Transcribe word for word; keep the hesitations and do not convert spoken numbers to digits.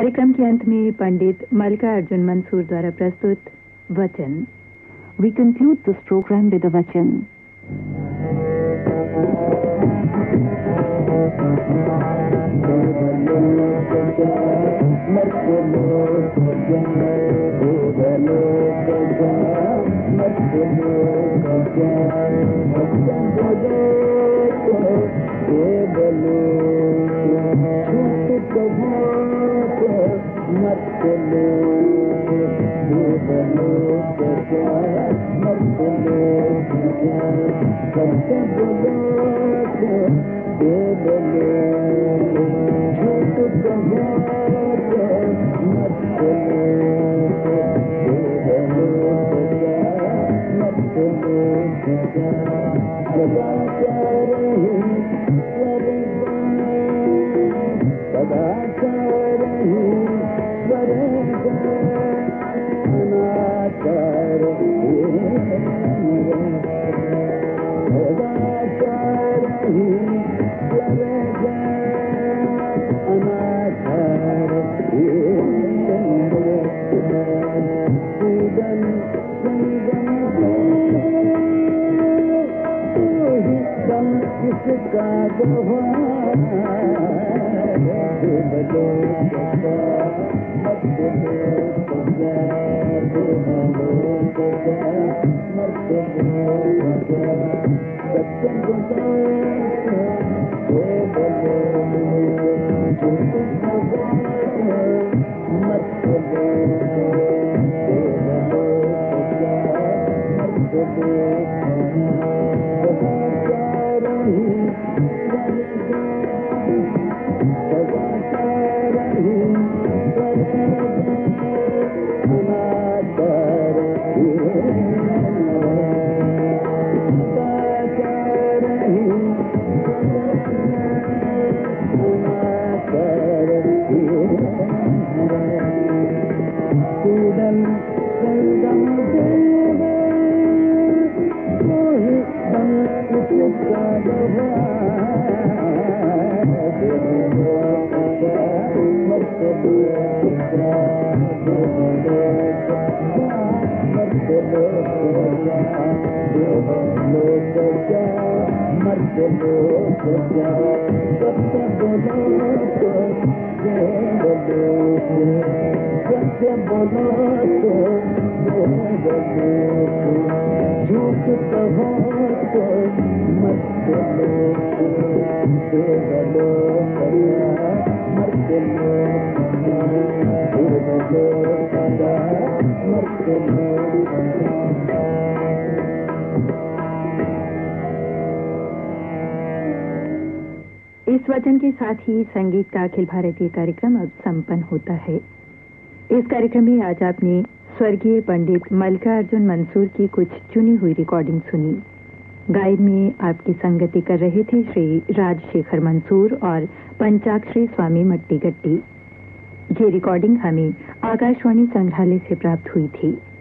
कार्यक्रम के अंत में पंडित मल्लिका अर्जुन मंसूर द्वारा प्रस्तुत वचन। We conclude this program with a vachan. इस वचन के साथ ही संगीत का अखिल भारतीय कार्यक्रम अब संपन्न होता है। इस कार्यक्रम में आज आपने स्वर्गीय पंडित मल्लिका अर्जुन मंसूर की कुछ चुनी हुई रिकॉर्डिंग सुनी। गायन में आपकी संगति कर रहे थे श्री राजशेखर मंसूर और पंचाक्षरी स्वामी मट्टी गट्टी। ये रिकॉर्डिंग हमें आकाशवाणी संग्रहालय से प्राप्त हुई थी।